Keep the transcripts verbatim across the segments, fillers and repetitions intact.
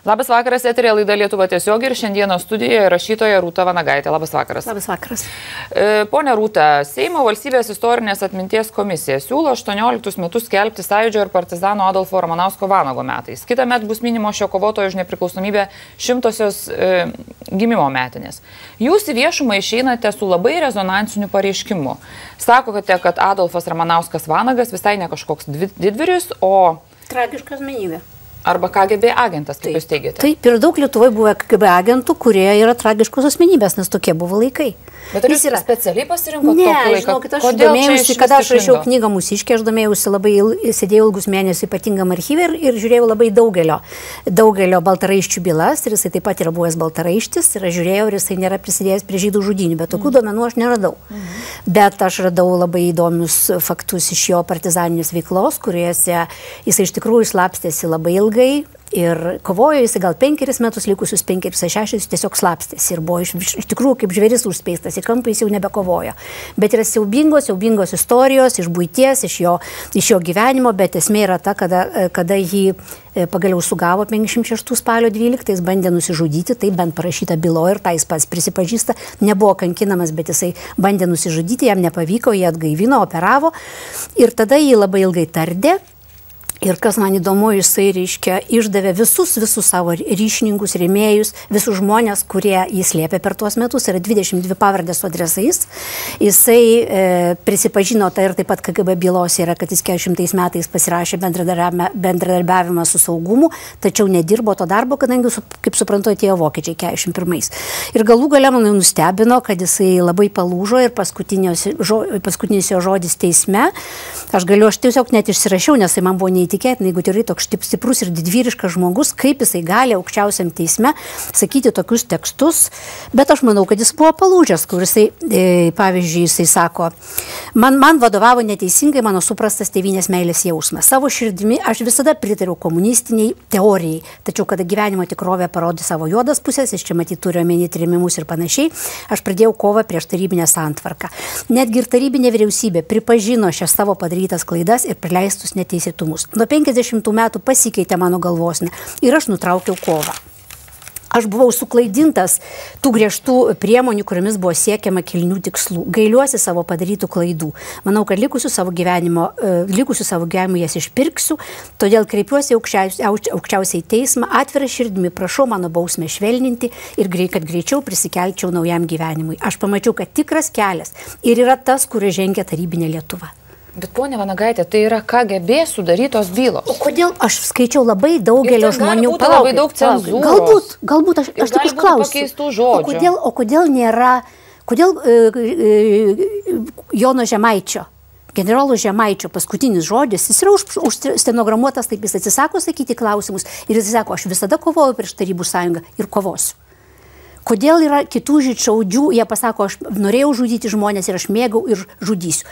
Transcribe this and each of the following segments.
Labas vakaras, eterė laida Lietuva tiesiog ir šiandieną studijoje rašytoja Rūta Vanagaitė. Labas vakaras. Labas vakaras. Pone Rūta, Seimo valstybės istorinės atminties komisija siūlo aštuonioliktus metus skelbti Sąjūdžio ir partizano Adolfo Ramanausko Vanago metais. Kitąmet bus minimo šio kovotojo už nepriklausomybę šimtosios e, gimimo metinės. Jūs į viešumą išeinate su labai rezonansiniu pareiškimu. Sakote, kad Adolfas Ramanauskas Vanagas visai ne kažkoks didvyris, o... Tragiška asmenybė. Arba K G B agentas, kaip taip, jūs teigiate. Taip, ir daug Lietuvoje buvo K G B agentų, kurie yra tragiškos asmenybės, nes tokie buvo laikai. Bet ar jūs yra specialiai pasirinkote ne, tokį laiką? Žinokit, aš domėjausi, kada aš rašiau knygą Mūsiškė, aš domėjausi labai, sėdėjau ilgus mėnesius ypatingam archyve ir, ir žiūrėjau labai daugelio, daugelio baltaraiščių bylas, ir jisai taip pat yra buvęs baltaraištis, ir aš žiūrėjau, ir jisai nėra prisidėjęs prie žydų žudynių, bet tokių mm. duomenų aš neradau. Mm. Bet aš radau labai įdomius faktus iš jo partizaninės veiklos, kuriuose jisai iš tikrųjų slapstėsi labai ilgai. Ir kovojo jis gal penkeris metus, likusius penkeris ar šešis, tiesiog slapstėsi ir buvo iš, iš tikrųjų kaip žvėris užspeistas, į kampą jis jau nebekovojo. Bet yra siaubingos, siaubingos istorijos iš buities, iš jo, iš jo gyvenimo, bet esmė yra ta, kada, kada jį pagaliau sugavo penkiasdešimt šeštų spalio dvyliktą, jis bandė nusižudyti, tai bent parašyta byloje ir tai jis pats prisipažįsta, nebuvo kankinamas, bet jisai bandė nusižudyti, jam nepavyko, jį atgaivino, operavo ir tada jį labai ilgai tardė. Ir kas man įdomu, jisai, reiškia, išdavė visus, visus savo ryšininkus, rėmėjus, visus žmonės, kurie jis slėpė per tuos metus, yra dvidešimt dvi pavardės su adresais. Jisai e, prisipažino, tai ir taip pat K G B bylos yra, kad jis keturiasdešimtais metais pasirašė bendradarbiavimą su saugumu, tačiau nedirbo to darbo, kadangi, kaip suprantu, atėjo vokiečiai keturiasdešimt pirmais. Ir galų gale man nustebino, kad jisai labai palūžo ir paskutinis jo žodis teisme. Aš galiu, aš tiesiog net išsirašiau, nes tai man buvo neįtikėtina. Tikėtina, jeigu tikrai toks stiprus ir didvyriškas žmogus, kaip jisai gali aukščiausiam teisme sakyti tokius tekstus, bet aš manau, kad jis buvo palūžęs, kur jisai, e, pavyzdžiui, jisai sako, man, man vadovavo neteisingai mano suprastas tėvynės meilės jausmas. Savo širdimi aš visada pritariau komunistiniai teorijai, tačiau kada gyvenimo tikrovė parodė savo juodas pusės, iš čia matyti turiu omeny trėmimus ir panašiai, aš pradėjau kovą prieš tarybinę santvarką. Netgi ir tarybinė vyriausybė pripažino šias savo padarytas klaidas ir prileistus neteisėtumus. Nuo penkiasdešimtų metų pasikeitė mano galvosnė ir aš nutraukiau kovą. Aš buvau suklaidintas tų griežtų priemonių, kuriomis buvo siekiama kilnių tikslų. Gailiuosi savo padarytų klaidų. Manau, kad likusių savo gyvenimo, likusių savo gyvenimo jas išpirksiu, todėl kreipiuosi aukščiausiai, aukščiausiai teismą, atvirą širdimi, prašau mano bausmę švelninti ir kad greičiau prisikelčiau naujam gyvenimui. Aš pamačiau, kad tikras kelias ir yra tas, kurio žengia tarybinė Lietuva. Bet, ponia Vanagaitė, tai yra K G B sudarytos bylos. O kodėl aš skaičiau labai daugelio žmonių? Palaukit, labai daug cenzūros. Galbūt, galbūt aš, aš tik užklausiu. O kodėl, o kodėl nėra, kodėl e, e, Jono Žemaičio, generolo Žemaičio paskutinis žodis, jis yra už, už stenogramuotas, taip jis atsisako sakyti klausimus ir jis sako, aš visada kovoju prieš Tarybų sąjungą ir kovosiu. Kodėl yra kitų žydšaudžių, jie pasako, aš norėjau žudyti žmonės ir aš mėgau ir žudysiu.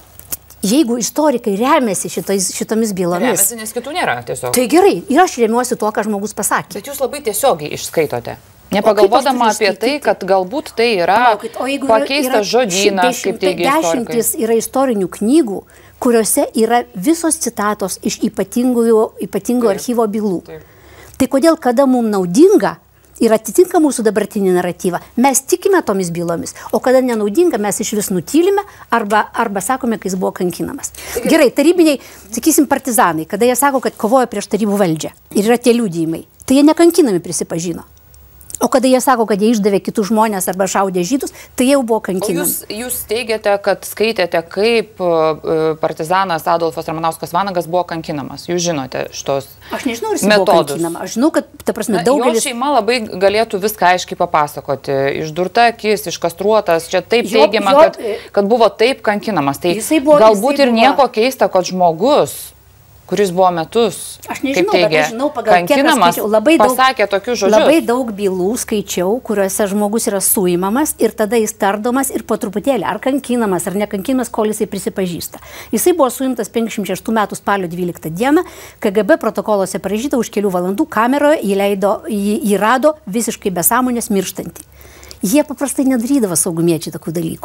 Jeigu istorikai remiasi šitais, šitomis bylomis... Remiasi, nes kitų nėra tiesiog. Tai gerai, ir aš remiuosi tuo, ką žmogus pasakė. Bet jūs labai tiesiogiai išskaitote. Nepagalvodama apie tai, kad galbūt tai yra Palaukit, pakeistas žodynas, kaip teigia istorikai. Dešimtis yra istorinių knygų, kuriuose yra visos citatos iš ypatingų archyvo bylų. Taip. Tai kodėl, kada mums naudinga ir atitinka mūsų dabartinį naratyvą, mes tikime tomis bylomis, o kada nenaudinga, mes iš vis nutylime arba, arba sakome, kai jis buvo kankinamas. Gerai, tarybiniai, sakysim, partizanai, kada jie sako, kad kovojo prieš tarybų valdžią ir yra tie liudijimai, tai jie nekankinami prisipažino. O kada jie sako, kad jie išdavė kitus žmonės arba šaudė žydus, tai jau buvo kankinami. Jūs, jūs teigiate, kad skaitėte, kaip partizanas Adolfas Ramanauskas Vanagas buvo kankinamas. Jūs žinote šitos metodus. Aš nežinau, ar jis buvo kankinama. Aš žinau, kad, ta prasme, daugelis... Jo šeima labai galėtų viską aiškiai papasakoti. Išdurta akis, iškastruotas, čia taip jo, teigiama, jo, kad, kad buvo taip kankinamas. Tai buvo, galbūt ir buvo... nieko keista, kad žmogus, kuris buvo metus, aš nežinau, kaip teigia, bet aš žinau, pagal kankinamas, kiek aš labai daug, pasakė tokius žodžius. Labai daug bylų skaičiau, kuriuose žmogus yra suimamas ir tada jis tardomas ir po truputėlį, ar kankinamas, ar nekankinamas, kol jisai prisipažįsta. Jisai buvo suimtas penkiasdešimt šeštų metų spalio dvyliktą dieną, K G B protokoluose parašyta, už kelių valandų kameroje jį, leido, jį, jį rado visiškai be sąmonės mirštantį. Jie paprastai nedarydavo saugumiečiai tokių dalykų.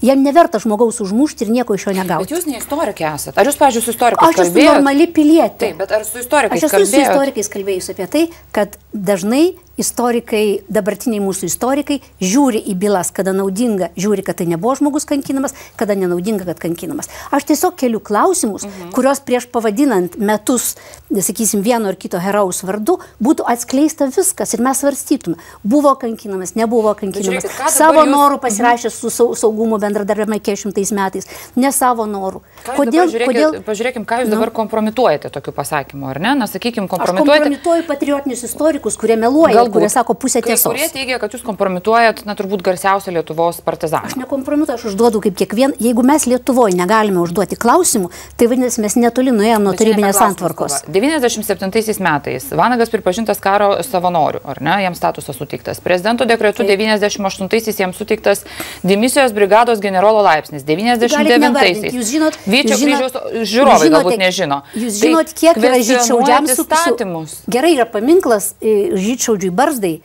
Jam neverta žmogaus užmušti ir nieko iš jo negauti. Bet jūs ne istorikė esate. Ar jūs, pavyzdžiui, su istorikais kalbėjote? Aš esu normali pilietė. Taip, bet ar su istorikais kalbėjote? Aš esu su istorikais kalbėjus apie tai, kad dažnai istorikai, dabartiniai mūsų istorikai, žiūri į bylas, kada naudinga, žiūri, kad tai nebuvo žmogus kankinamas, kada nenaudinga, kad kankinamas. Aš tiesiog keliu klausimus, mhm. kurios prieš pavadinant metus, sakysim, vieno ar kito herojaus vardu, būtų atskleista viskas ir mes svarstytume, buvo kankinamas, nebuvo kankinamas, žiūrėkit, savo jūs... norų pasirašęs su saugumo bendradarbiavimai keturiasdešimtais metais, ne savo norų. Kodėl, kodėl... Pažiūrėkim, ką jūs nu. dabar kompromituojate tokiu pasakymu, ar ne? Na, sakykim, kompromituojate... Aš kompromituoju patriotinius istorikus, kurie meluoja. Galbūt, kurie sako pusę tiesos. Kurie teigia, kad jūs kompromituojat, na, turbūt garsiausią Lietuvos partizaną. Aš nekompromituoju, aš užduodu kaip kiekvien. Jeigu mes Lietuvoje negalime užduoti klausimų, tai vadinasi, mes netoli nuėjome nuo tarybinės santvarkos. devyniasdešimt septintaisiais metais Vanagas pripažintas karo savanoriu, ar ne, jam statusas suteiktas. Prezidento dekretu devyniasdešimt aštuntaisiais jam suteiktas dimisijos brigados generolo laipsnis. devyniasdešimt devintaisiais. Jūs žinot, Vyčio kryžiaus žiūrovai galbūt nežino. Jūs žinot, kiek yra žydšaudžiams statymus. Gerai, yra paminklas žydšaudžiui Barzdai.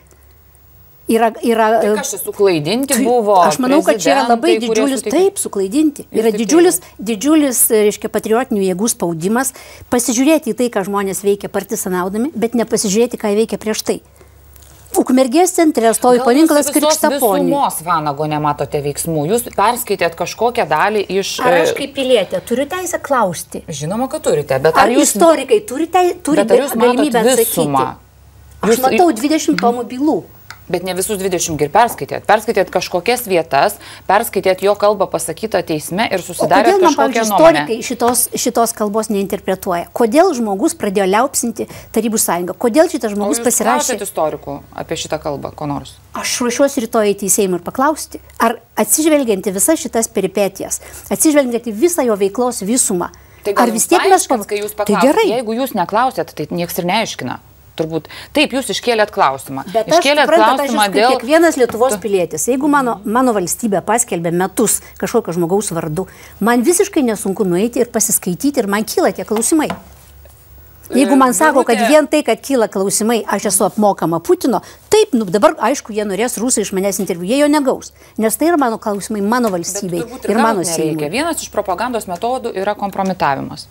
Yra, yra, tai kas čia suklaidinti buvo? Aš manau, kad čia yra labai didžiulis, taip, suklaidinti. Yra didžiulis, didžiulis, reiškia, patriotinių jėgų spaudimas, pasižiūrėti į tai, ką žmonės veikia partizanaudami, bet nepasižiūrėti, ką veikia prieš tai. Ukmergės centre stovi paminklas Krikštaponiui. Visumos Vanago nematote veiksmų. Jūs perskaitėt kažkokią dalį iš... Ar aš kaip pilietė turiu teisę klausti? Žinoma, kad turite, bet ar, ar jūs... istorikai turite turi galimybę atsakyti? Aš jūs... matau dvidešimt tomų bylų. Bet ne visus dvidešimt ir perskaitėt. Perskaitėt kažkokias vietas, perskaitėt jo kalbą pasakytą teisme ir susidarėt kažkokią nuomonę. O kodėl man, pavyzdžiui, istorikai šitos, šitos kalbos neinterpretuoja? Kodėl žmogus pradėjo liaupsinti Tarybų sąjungą? Kodėl šitas žmogus pasirašė? O jūs klausėt istorikų apie šitą kalbą, ko nors? Aš ruošiuosi rytoj į Seimą ir paklausti, ar atsižvelgianti visas šitas peripetijas, atsižvelgianti visą jo veiklos visumą, tai ar vis tiek mes pav... kai jūs paklausėt, tai jeigu jūs neklausėt, tai nieks ir neaiškina. Turbūt. Taip, jūs iškėlėt klausimą. Bet iškėlėt aš suprantu, klausimą aš dėl... kiekvienas Lietuvos pilietis, jeigu mano, mano valstybė paskelbė metus kažkokio žmogaus vardu, man visiškai nesunku nueiti ir pasiskaityti ir man kyla tie klausimai. Jeigu man sako, kad vien tai, kad kyla klausimai, aš esu apmokama Putino, taip, nu, dabar aišku, jie norės rusai iš manęs interviu, jie jo negaus. Nes tai yra mano klausimai mano valstybei ir, ir mano Seimui. Vienas iš propagandos metodų yra kompromitavimas.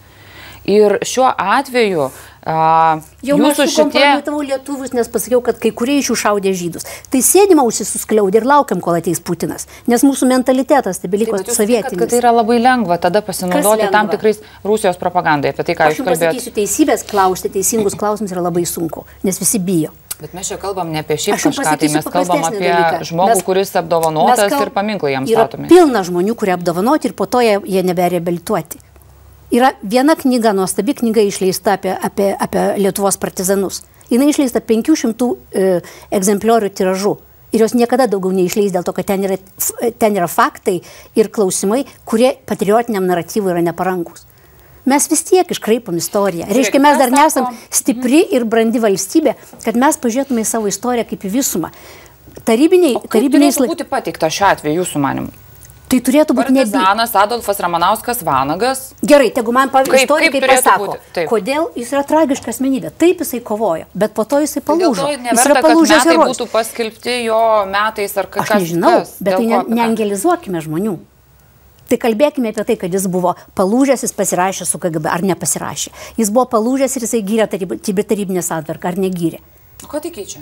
Ir šiuo atveju a, jau aš sukompromitavau šitie... lietuvius, nes pasakiau, kad kai kurie iš jų šaudė žydus. Tai sėdima ausis suskliaudė ir laukiam, kol ateis Putinas. Nes mūsų mentalitetas tai beliko sovietinis. Kad, kad tai yra labai lengva tada pasinaudoti tam tikrais Rusijos propagandai. Apie tai, ką aš jūs kalbėjote. Aš pasakysiu, teisybės klausti, teisingus klausimus yra labai sunku, nes visi bijo. Bet mes čia kalbam ne apie šiaip kažką, tai mes kalbam apie dalyką. žmogų, mes, kuris apdovanotas kalb... ir paminklai jam statomi. Yra pilna žmonių, kurie apdovanoti ir po to jie, jie nebereabilituoti. Yra viena knyga, nuostabi knyga išleista apie, apie, apie Lietuvos partizanus. Jis išleista penkių šimtų e, egzempliorių tiražu. Ir jos niekada daugiau neišleis dėl to, kad ten yra, ten yra faktai ir klausimai, kurie patriotiniam naratyvui yra neparankus. Mes vis tiek iškraipom istoriją. Reiškia, mes dar nesam stipri ir brandi valstybė, kad mes pažiūrėtume į savo istoriją kaip į visumą. Tarybiniai, o kaip tarybiniai turėtų būti pateikta šiuo atveju jūsų manimu? Tai turėtų būti ne... Partizanas Adolfas Ramanauskas Vanagas. Gerai, tegu man pavyzdžiui istorikai pasako, kodėl jis yra tragiška asmenybė. Taip jisai kovojo, bet po to jisai palūžo. Tai jis yra palūžęs herojus. Metai būtų paskelbti jo metais ar kažkas. Aš nežinau, bet tai ne, neangelizuokime žmonių. Tai kalbėkime apie tai, kad jis buvo palūžęs, jis pasirašė su K G B ar nepasirašė. Jis buvo palūžęs ir jisai gyrė tarybinę santvarką ar negyrė. O ką tai keičia?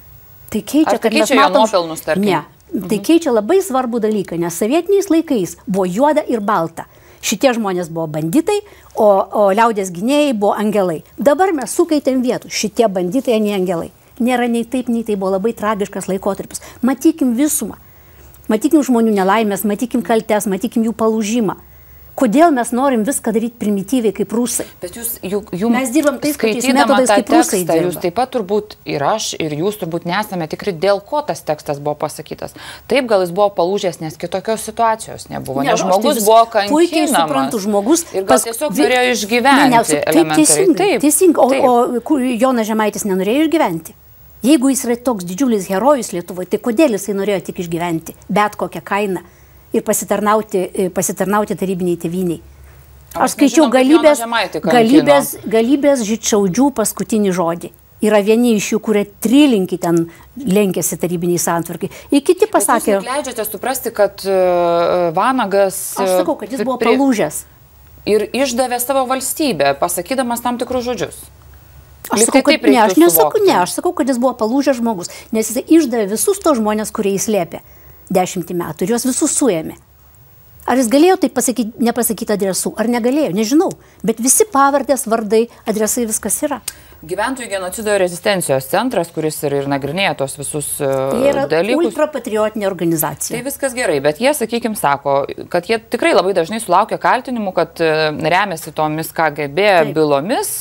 Tai keičia, ar tai keičia jo nuopelnus, tarkim? Ne. Tai keičia labai svarbų dalyką, nes sovietiniais laikais buvo juoda ir balta. Šitie žmonės buvo banditai, o, o liaudės gynėjai buvo angelai. Dabar mes sukaitėm vietų, šitie banditai, ne angelai. Nėra nei taip, nei tai buvo labai tragiškas laikotarpis. Matykim visumą, matykim žmonių nelaimės, matykim kaltes, matykim jų palūžimą. Kodėl mes norim viską daryti primityviai kaip rusai? Bet jūs, juk, jums, mes dirbam tais pačiais metodais kaip rusai dirba. Jūs taip pat turbūt ir aš, ir jūs turbūt nesame tikri, dėl ko tas tekstas buvo pasakytas. Taip, gal jis buvo palūžęs, nes kitokios situacijos nebuvo. Ne, nes žmogus tai buvo kankinamas. Puikiai suprantu, žmogus... Ir gal tiesiog norėjo išgyventi. Ne, ne, taip, teisingai, taip, teisingai. O, o Jonas Žemaitis nenorėjo išgyventi. Jeigu jis yra toks didžiulis herojus Lietuvoje, tai kodėl jisai norėjo tik išgyventi? Bet kokią kainą. Ir pasitarnauti, pasitarnauti tarybiniai tėvyniai. Aš skaičiau galybės, galybės, galybės žydšaudžių paskutinį žodį. Yra vieni iš jų, kurie trilinkį ten lenkėsi tarybiniai santvarkai. Ir kiti pasakė... Bet jūs leidžiate suprasti, kad uh, Vanagas... Aš sakau, kad jis buvo prie... palūžęs. Ir išdavė savo valstybę, pasakydamas tam tikrus žodžius. Aš sakau, kad, ne, aš nesakau, ne, aš sakau, kad jis buvo palūžęs žmogus, nes jis išdavė visus tos žmonės, kurie įslėpė dešimtį metų ir juos visus suėmė. Ar jis galėjo tai pasakyti, nepasakyti adresų, ar negalėjo, nežinau. Bet visi pavardės, vardai, adresai, viskas yra. Gyventojų genocido rezistencijos centras, kuris ir, ir nagrinėja tos visus tai yra dalykus. Ultrapatriotinė organizacija. Tai viskas gerai, bet jie, sakykime, sako, kad jie tikrai labai dažnai sulaukia kaltinimų, kad remiasi tomis K G B Taip. bylomis.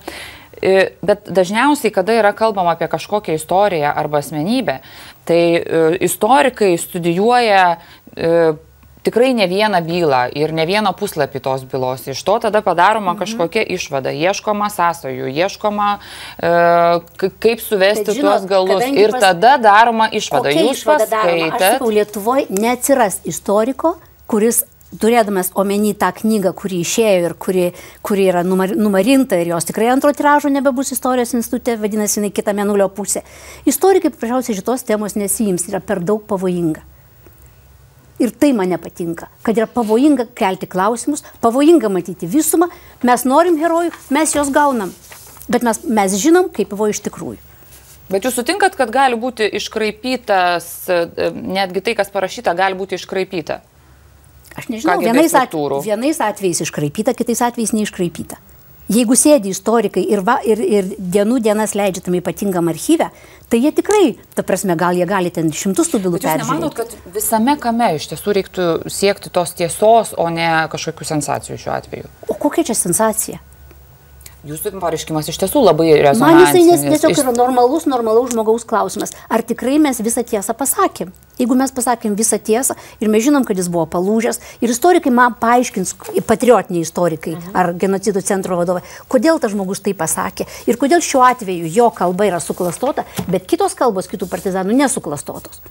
Bet dažniausiai, kada yra kalbama apie kažkokią istoriją arba asmenybę, tai istorikai studijuoja tikrai ne vieną bylą ir ne vieną puslapį tos bylos. Iš to tada padaroma mhm. kažkokia išvada, ieškoma sąsajų, ieškoma e, kaip suvesti Bet, žinot, tuos galus ir pas... tada daroma išvada. Jūs paskaitėt. Aš sakau, Lietuvoje neatsiras istoriko, kuris turėdamas omeny tą knygą, kuri išėjo ir kuri, kuri yra numar, numarinta ir jos tikrai antro tiražo nebebus istorijos institute, vadinasi, jinai kita mėnulio pusė. Istorikai paprasčiausiai šitos temos nesiims, yra per daug pavojinga. Ir tai man nepatinka, kad yra pavojinga kelti klausimus, pavojinga matyti visumą, mes norim herojų, mes juos gaunam, bet mes, mes žinom, kaip buvo iš tikrųjų. Bet jūs sutinkat, kad gali būti iškraipytas, netgi tai, kas parašyta, gali būti iškraipyta? Aš nežinau, vienais, at, vienais atvejais iškraipyta, kitais atvejais neiškraipyta. Jeigu sėdi istorikai ir, va, ir, ir dienų dienas leidžia tam ypatingam archyve, tai jie tikrai, ta prasme, gal jie gali ten šimtus tų bylų peržiūrėti. Bet jūs nemanot, kad visame kame iš tiesų reiktų siekti tos tiesos, o ne kažkokių sensacijų šiuo atveju? O kokia čia sensacija? Jūsų pareiškimas iš tiesų labai rezonansinis. Man jisai tiesiog yra normalus, normalaus žmogaus klausimas. Ar tikrai mes visą tiesą pasakėm? Jeigu mes pasakėm visą tiesą ir mes žinom, kad jis buvo palūžęs, ir istorikai man paaiškins, patriotiniai istorikai mhm. ar genocido centro vadovai, kodėl tas žmogus tai pasakė ir kodėl šiuo atveju jo kalba yra suklastota, bet kitos kalbos kitų partizanų nesuklastotos.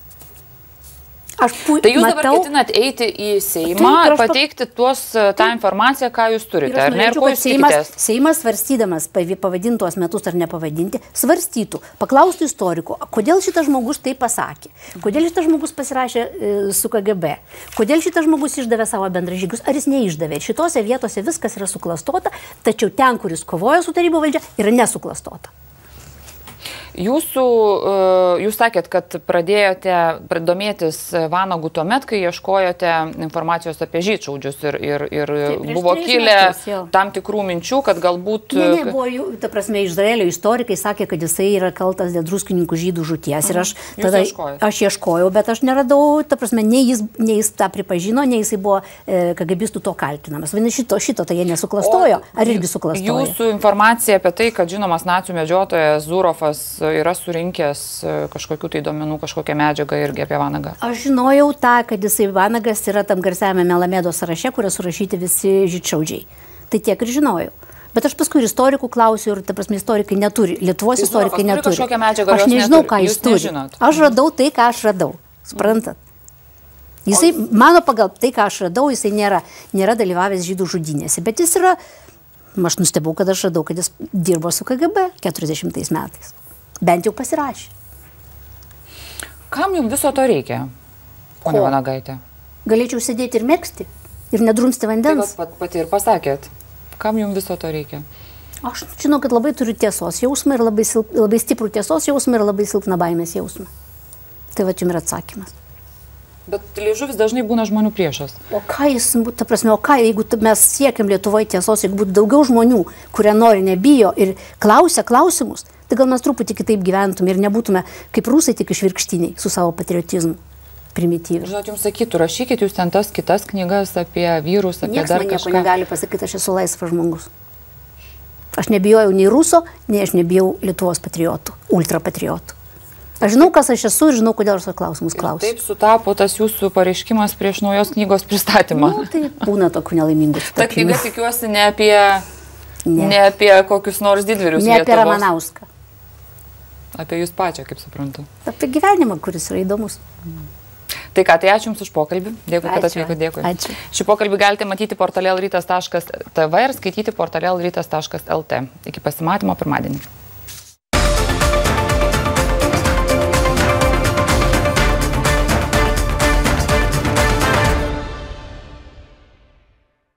Aš pu... Tai jūs matau... dabar ketinat eiti į Seimą ir pateikti tuos, tą informaciją, ką jūs turite, ar ne? Ir ko jūs Seimas, Seimas svarstydamas, pavadintos metus ar nepavadinti, svarstytų, paklaustų istorikų, kodėl šitas žmogus tai pasakė, kodėl šitas žmogus pasirašė e, su K G B, kodėl šitas žmogus išdavė savo bendražygius, ar jis neišdavė. Šitose vietose viskas yra suklastota, tačiau ten, kuris kovoja su tarybų valdžia, yra nesuklastota. Jūsų, jūs sakėt, kad pradėjote domėtis Vanagu tuomet, kai ieškojote informacijos apie žydšaudžius ir, ir, ir Taip, buvo kilę metus, tam tikrų minčių, kad galbūt... Ne, ne, buvo, jų, ta prasme, Izraelio istorikai sakė, kad jisai yra kaltas dėl druskininkų žydų žūties. Ir aš, tada, aš ieškojau, bet aš neradau, ta prasme, nei jis, nei jis tą pripažino, nei jisai buvo e, kagabistų to kaltinamas. Vadinasi, šito, šito tai jie nesuklastojo, o, ar irgi suklastojo? Jūsų informacija apie tai, kad žinomas nacių medžiotojas Zurofas yra surinkęs kažkokių tai duomenų, kažkokią medžiagą irgi apie Vanagą? Aš žinojau tą, kad jisai Vanagas yra tam garsiame Melamedo sąraše, kurio surašyti visi žydšaudžiai. Tai tiek ir žinojau. Bet aš paskui ir istorikų klausiu ir, ta prasme, istorikai neturi, Lietuvos tai istorikai neturi. Medžiagą, aš nežinau, neturi. ką jis Jūs turi. Nežinot. Aš radau tai, ką aš radau. Suprantat? Jisai, o... mano pagal tai, ką aš radau, jisai nėra, nėra dalyvavęs žydų žudynėse, bet jis yra, aš nustebau, kad aš radau, kad jis dirbo su K G B keturiasdešimtais metais. Bent jau pasirašė. Kam jums viso to reikia, ponia Vanagaitė? Galėčiau sėdėti ir megzti, ir nedrumsti vandens. Tai pat, pati ir pasakėt, kam jums viso to reikia? Aš žinau, kad labai turiu tiesos jausmą ir labai, silp, labai stiprų tiesos jausmą ir labai silpną baimės jausmą. Tai va, jums yra atsakymas. Bet liežuvis dažnai būna žmonių priešas. O ką jis, ta prasme, o ką, jeigu mes siekiam Lietuvoje tiesos, jeigu būtų daugiau žmonių, kurie nori, nebijo ir klausia klausimus, tai gal mes truputį kitaip gyventume ir nebūtume kaip rusai tik išvirkštiniai su savo patriotizmu primityviu. Žinot, jums sakytų, rašykit jūs ten tas kitas knygas apie vyrus, apie Niekas dar kažką. kažką. Niekas man nieko negali pasakyti, aš esu laisvas žmogus. Aš nebijojau nei ruso, nei aš nebijau Lietuvos patriotų, ultrapatriotų. Aš žinau, kas aš esu ir žinau, kodėl aš klausimus klausiu. Taip sutapo tas jūsų pareiškimas prieš naujos knygos pristatymą. Nu, tai būna tokių nelaimingų sutapimų. Ta knyga, tikiuosi, ne apie, ne. ne apie kokius nors didvyrius ne Lietuvos. Apie Ramanauską. Apie jūs pačią, kaip suprantu. Apie gyvenimą, kuris yra įdomus. Mm. Tai ką, tai ačiū Jums už pokalbį. Dėkui, kad atvykote. Dėkui. Ačiū. Šį pokalbį galite matyti portale lrytas taškas t v ir skaityti portale lrytas taškas l t. Iki pasimatymo pirmadienį.